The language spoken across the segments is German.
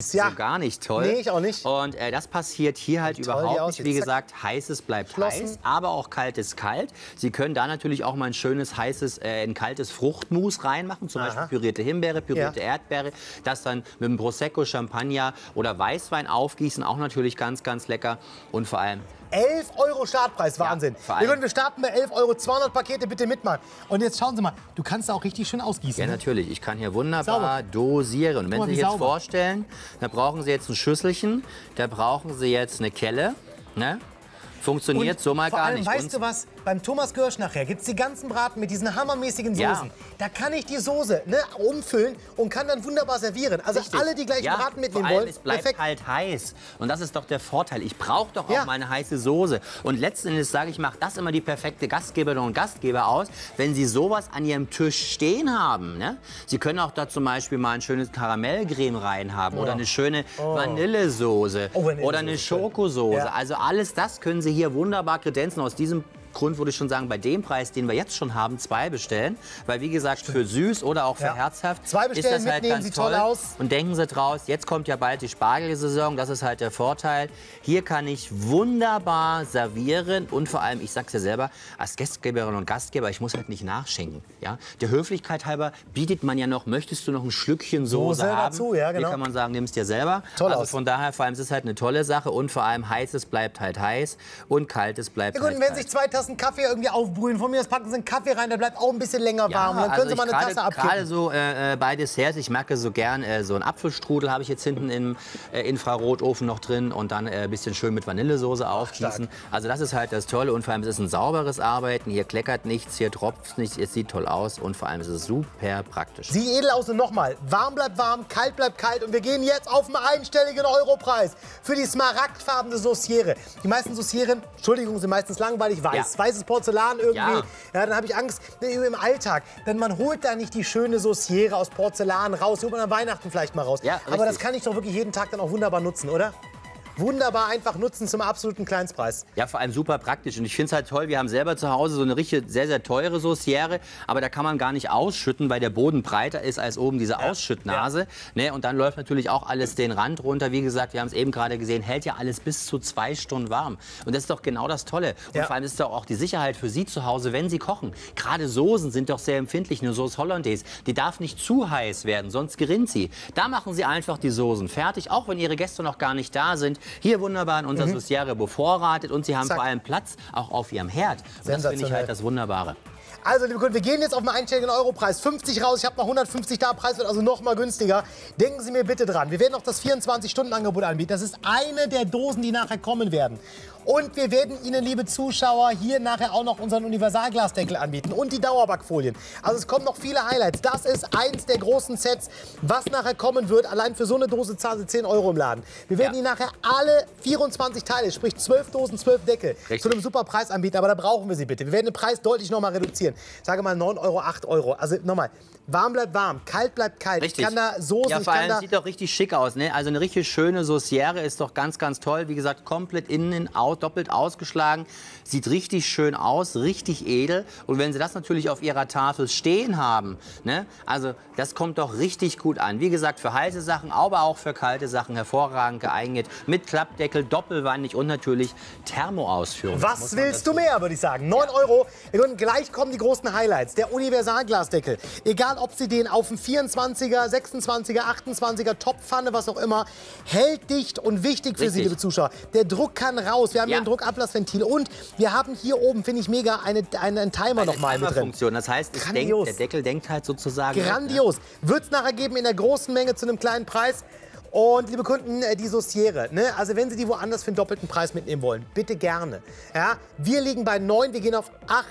Ja. So gar nicht toll. Nee, ich auch nicht. Und das passiert hier halt überhaupt nicht. Wie gesagt, heißes bleibt Schlossen. heiß, aber auch kaltes kalt. Sie können da natürlich auch mal ein schönes, heißes, ein kaltes Fruchtmus reinmachen. Zum Beispiel pürierte Himbeere, pürierte Erdbeere. Das dann mit einem Prosecco, Champagner oder Weißwein aufgießen. Auch natürlich ganz, ganz lecker. Und vor allem 11 € Startpreis, Wahnsinn. Ja, wir starten bei 11 €, 200 Pakete, bitte mitmachen. Und jetzt schauen Sie mal, du kannst da auch richtig schön ausgießen. Ja, ne? natürlich. Ich kann hier wunderbar Sauber. dosieren. Und wenn Guck mal, Sie wie sich jetzt sauber. vorstellen, da brauchen Sie jetzt ein Schüsselchen, da brauchen Sie jetzt eine Kelle. Ne? Funktioniert so mal vor gar allem, nicht. Weißt du was? Beim Thomas Görsch nachher gibt es die ganzen Braten mit diesen hammermäßigen Soßen. Ja. Da kann ich die Soße umfüllen und kann dann wunderbar servieren. Also Richtig. alle, die gleich Braten mitnehmen vor allem, wollen, es bleibt perfekt. halt heiß. Und das ist doch der Vorteil. Ich brauche doch auch Ja. mal eine heiße Soße. Und letzten Endes sage ich, macht das immer die perfekte Gastgeberin und Gastgeber aus, wenn Sie sowas an Ihrem Tisch stehen haben. Ne? Sie können auch da zum Beispiel mal ein schönes Karamellcreme reinhaben oder eine schöne Vanillesoße oder eine Schokosoße. Ja. Also alles das können Sie hier wunderbar kredenzen. Aus diesem Grund würde ich schon sagen, bei dem Preis, den wir jetzt schon haben, 2 bestellen. Weil, wie gesagt, für süß oder auch für herzhaft 2 ist bestellen, das halt mitnehmen, ganz sieht toll. toll aus. Und denken Sie draus, jetzt kommt ja bald die Spargelsaison, das ist halt der Vorteil. Hier kann ich wunderbar servieren und vor allem, ich sag's ja selber, als Gastgeberin und Gastgeber, ich muss halt nicht nachschenken. Ja? Der Höflichkeit halber bietet man ja noch, möchtest du noch ein Schlückchen Soße haben? dazu, ja, genau. Hier kann man sagen, nimm's dir selber. Toll also aus. von daher, vor allem, es ist halt eine tolle Sache und vor allem heißes bleibt halt heiß und kaltes bleibt Ja gut, halt und wenn kalt. sich 2 Tassen Kaffee irgendwie aufbrühen, von mir aus packen Sie einen Kaffee rein, der bleibt auch ein bisschen länger warm. Und dann können Sie mal eine Tasse abkippen. Gerade so bei Desserts, ich merke so gern, so einen Apfelstrudel habe ich jetzt hinten im Infrarotofen noch drin und dann ein bisschen schön mit Vanillesoße aufgießen. Also das ist halt das Tolle und vor allem es ist ein sauberes Arbeiten, hier kleckert nichts, hier tropft nichts, es sieht toll aus und vor allem ist es super praktisch. Sieht edel aus und nochmal, warm bleibt warm, kalt bleibt kalt und wir gehen jetzt auf einen einstelligen Europreis für die smaragdfarbene Sauciere. Die meisten Saucieren, Entschuldigung, sind meistens langweilig weiß. Weißes Porzellan irgendwie. Ja, dann habe ich Angst im Alltag. Denn man holt da nicht die schöne Sauciere aus Porzellan raus, die holt man an Weihnachten vielleicht mal raus. Ja, aber das richtig. kann ich doch wirklich jeden Tag dann auch wunderbar nutzen, oder? Wunderbar einfach nutzen zum absoluten Kleinstpreis. Ja, vor allem super praktisch. Und ich finde es halt toll, wir haben selber zu Hause so eine richtig sehr, sehr teure Sauciere, aber da kann man gar nicht ausschütten, weil der Boden breiter ist als oben diese Ausschüttnase. Ne? Und dann läuft natürlich auch alles den Rand runter. Wie gesagt, wir haben es eben gerade gesehen, hält ja alles bis zu 2 Stunden warm. Und das ist doch genau das Tolle. Und vor allem ist doch auch die Sicherheit für Sie zu Hause, wenn Sie kochen. Gerade Soßen sind doch sehr empfindlich. Eine Sauce Hollandaise, die darf nicht zu heiß werden, sonst gerinnt sie. Da machen Sie einfach die Soßen fertig, auch wenn Ihre Gäste noch gar nicht da sind. Hier wunderbar in unser Sauciere bevorratet und Sie haben vor allem Platz auch auf Ihrem Herd. Und das finde ich halt das Wunderbare. Also, liebe Kunden, wir gehen jetzt auf einen einstelligen Europreis. 50 raus, ich habe noch 150 da, Preis wird also noch mal günstiger. Denken Sie mir bitte dran, wir werden auch das 24-Stunden-Angebot anbieten. Das ist eine der Dosen, die nachher kommen werden. Und wir werden Ihnen, liebe Zuschauer, hier nachher auch noch unseren Universalglasdeckel anbieten und die Dauerbackfolien. Also es kommen noch viele Highlights. Das ist eins der großen Sets, was nachher kommen wird. Allein für so eine Dose zahlen Sie 10 € im Laden. Wir werden Ihnen nachher alle 24 Teile, sprich 12 Dosen, 12 Deckel, zu einem super Preis anbieten. Aber da brauchen wir sie bitte. Wir werden den Preis deutlich noch mal reduzieren. Ich sage mal 9 €, 8 €. Also nochmal, warm bleibt warm, kalt bleibt kalt. Richtig. Ich kann da Soßen, ja, vor ich kann allem da... sieht doch richtig schick aus. Ne? Also eine richtig schöne Sauciere ist doch ganz, ganz toll. Wie gesagt, komplett innen, doppelt ausgeschlagen. Sieht richtig schön aus, richtig edel. Und wenn Sie das natürlich auf Ihrer Tafel stehen haben, ne? Also das kommt doch richtig gut an. Wie gesagt, für heiße Sachen, aber auch für kalte Sachen hervorragend geeignet. Mit Klappdeckel, doppelwandig und natürlich Thermoausführung. Was willst du mehr, würde ich sagen. 9 €. Und gleich kommen die großen Highlights. Der Universalglasdeckel. Egal, ob Sie den auf dem 24er, 26er, 28er, Topfpfanne, was auch immer, hält dicht und wichtig für Sie, liebe Zuschauer. Der Druck kann raus. Wir haben hier ein Druckablassventil und wir haben hier oben, finde ich mega, einen Timer noch mal mit drin. Das heißt, der Deckel denkt halt sozusagen. Grandios. Wird es nachher geben in der großen Menge zu einem kleinen Preis. Und liebe Kunden, die Sauciere, ne? Also wenn Sie die woanders für einen doppelten Preis mitnehmen wollen, bitte gerne. Ja? Wir liegen bei 9, wir gehen auf 8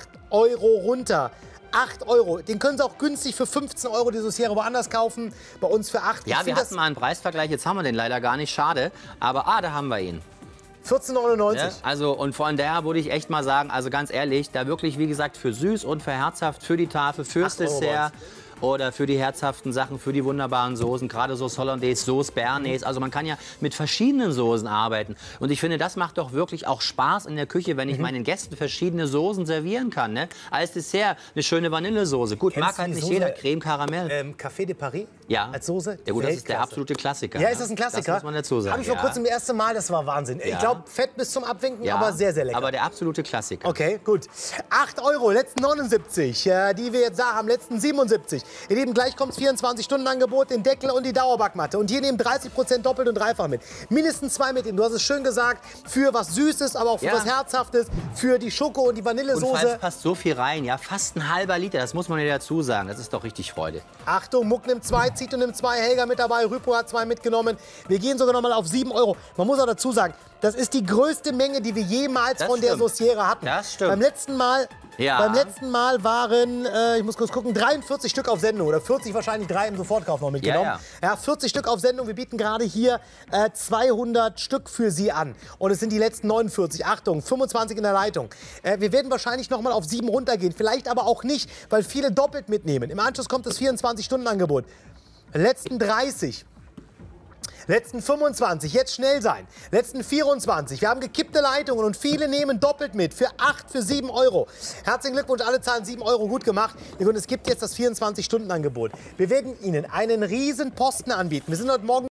€ runter. 8 €. Den können Sie auch günstig für 15 € die Sauciere woanders kaufen. Bei uns für 8. Ja, wir hatten mal einen Preisvergleich, jetzt haben wir den leider gar nicht, schade. Aber da haben wir ihn. 14,99 €. Ja, also und von daher würde ich echt mal sagen, also ganz ehrlich, da wirklich, wie gesagt, für süß und für herzhaft, für die Tafel, fürs Dessert. oder für die herzhaften Sachen, für die wunderbaren Soßen, gerade Sauce Hollandaise, Sauce Bernaise. Also man kann ja mit verschiedenen Soßen arbeiten. Und ich finde, das macht doch wirklich auch Spaß in der Küche, wenn ich meinen Gästen verschiedene Soßen servieren kann. Ne? Als Dessert eine schöne Vanillesoße. Gut, mag halt nicht jeder. Creme Karamell. Café de Paris als Soße? Ja gut, das ist der absolute Klassiker. Ja, ist das ein Klassiker? Das muss man dazu sagen. Habe ich vor kurzem das erste Mal, das war Wahnsinn. Ich glaube, fett bis zum Abwinken, aber sehr, sehr lecker. Aber der absolute Klassiker. Okay, gut. 8 €, letzten 79, die wir jetzt haben, letzten 77. Ihr Lieben, gleich kommt das 24-Stunden-Angebot, den Deckel und die Dauerbackmatte. Und hier nehmen 30% doppelt und dreifach mit. Mindestens 2 mitnehmen. Du hast es schön gesagt, für was Süßes, aber auch für was Herzhaftes, für die Schoko- und die Vanillesoße. Und es passt so viel rein, ja, fast ein halber Liter, das muss man ja dazu sagen. Das ist doch richtig Freude. Achtung, Muck nimmt 2, Zito nimmt 2, Helga mit dabei, Rüpo hat 2 mitgenommen. Wir gehen sogar noch mal auf 7 €. Man muss auch dazu sagen, das ist die größte Menge, die wir jemals von der Sauciere hatten. Das stimmt. Beim letzten Mal waren, ich muss kurz gucken, 43 Stück auf Sendung. Oder 40 wahrscheinlich, 3 im Sofortkauf noch mitgenommen. Ja, 40 Stück auf Sendung. Wir bieten gerade hier 200 Stück für Sie an. Und es sind die letzten 49. Achtung, 25 in der Leitung. Wir werden wahrscheinlich noch mal auf 7 runtergehen. Vielleicht aber auch nicht, weil viele doppelt mitnehmen. Im Anschluss kommt das 24-Stunden-Angebot. Letzten 30. Letzten 25, jetzt schnell sein. Letzten 24, wir haben gekippte Leitungen und viele nehmen doppelt mit. Für 8, für 7 €. Herzlichen Glückwunsch, alle zahlen 7 €, gut gemacht. Und es gibt jetzt das 24-Stunden-Angebot. Wir werden Ihnen einen riesen Posten anbieten. Wir sind heute Morgen